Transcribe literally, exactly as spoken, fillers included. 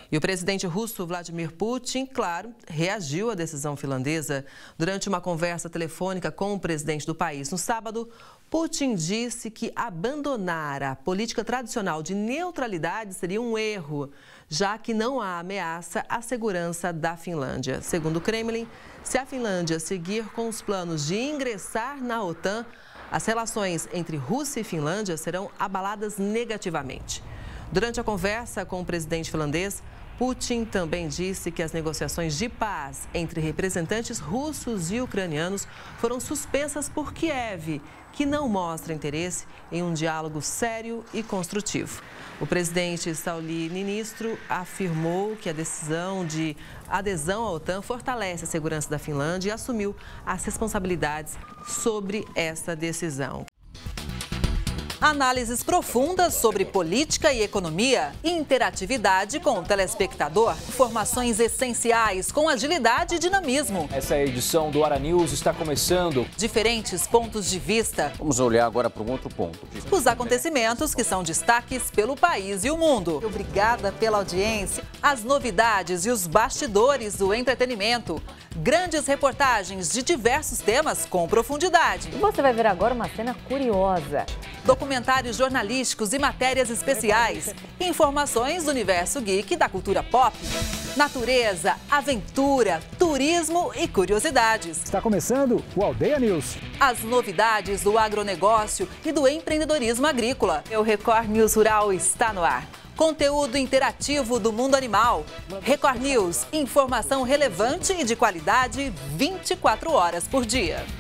E o presidente russo Vladimir Putin, claro, reagiu à decisão finlandesa. Durante uma conversa telefônica com o presidente do país no sábado, Putin disse que abandonar a política tradicional de neutralidade seria um erro, já que não há ameaça à segurança da Finlândia. Segundo o Kremlin, se a Finlândia seguir com os planos de ingressar na OTAN, as relações entre Rússia e Finlândia serão abaladas negativamente. Durante a conversa com o presidente finlandês, Putin também disse que as negociações de paz entre representantes russos e ucranianos foram suspensas por Kiev, que não mostra interesse em um diálogo sério e construtivo. O presidente Sauli Niinistö afirmou que a decisão de adesão à OTAN fortalece a segurança da Finlândia e assumiu as responsabilidades sobre essa decisão. Análises profundas sobre política e economia, interatividade com o telespectador, informações essenciais com agilidade e dinamismo. Essa edição do Hora News está começando. Diferentes pontos de vista. Vamos olhar agora para um outro ponto. Os acontecimentos que são destaques pelo país e o mundo. Obrigada pela audiência. As novidades e os bastidores do entretenimento. Grandes reportagens de diversos temas com profundidade. Você vai ver agora uma cena curiosa. Documentários jornalísticos e matérias especiais. Informações do universo geek e da cultura pop. Natureza, aventura, turismo e curiosidades. Está começando o Aldeia News. As novidades do agronegócio e do empreendedorismo agrícola. O Record News Rural está no ar. Conteúdo interativo do mundo animal. Record News, informação relevante e de qualidade vinte e quatro horas por dia.